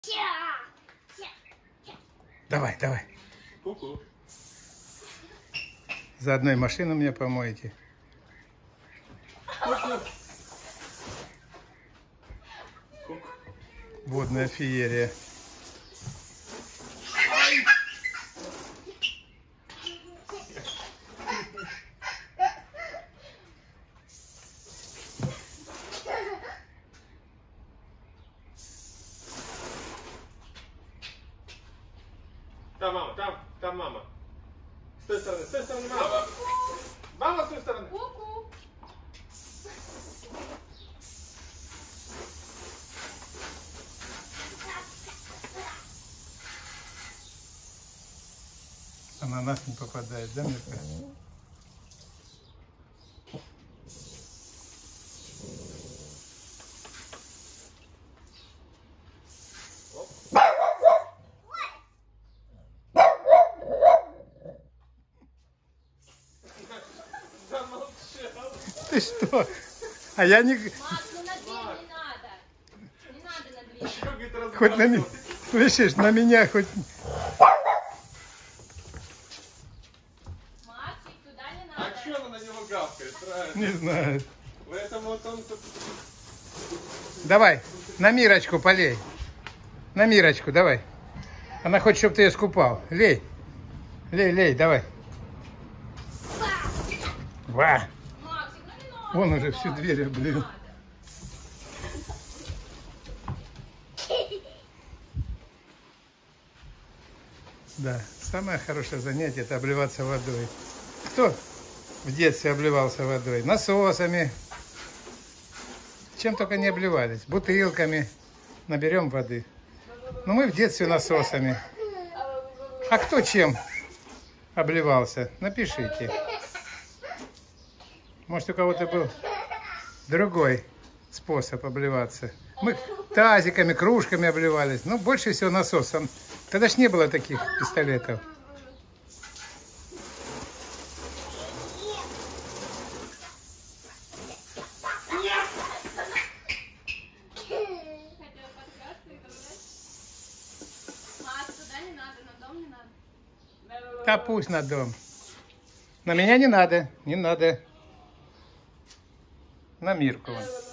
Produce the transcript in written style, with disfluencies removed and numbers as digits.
Давай, давай. Ку-ку. Заодно и машину мне помоете. Водная феерия. Там мама, там мама. С той стороны мама. Мама с той стороны. Ку-ку. Она на нас не попадает, да, Мирка? Ты что? А я не... Макс, ну на дверь не надо. Не надо на дверь. Хоть на меня... Слышишь, на меня хоть... Максик, туда не А надо. что она на него гавкает? Правильно. Не знаю. Поэтому вот он... Давай, на Мирочку полей. На Мирочку, давай. Она хочет, чтобы ты ее скупал. Лей. Лей, лей, давай. Ва! Максик, ну не надо. Вон уже всю дверь облил. Да, самое хорошее занятие — это обливаться водой. Кто в детстве обливался водой? Насосами. Чем только не обливались. Бутылками. Наберем воды. Но мы в детстве насосами. А кто чем обливался? Напишите. Может, у кого-то был другой способ обливаться. Мы тазиками, кружками обливались. Но больше всего насосом. Тогда ж не было таких пистолетов. Хотела подкасться и добавлять. Макс, туда не надо, на дом не надо. Да пусть на дом. На меня не надо. Не надо. На Мирку.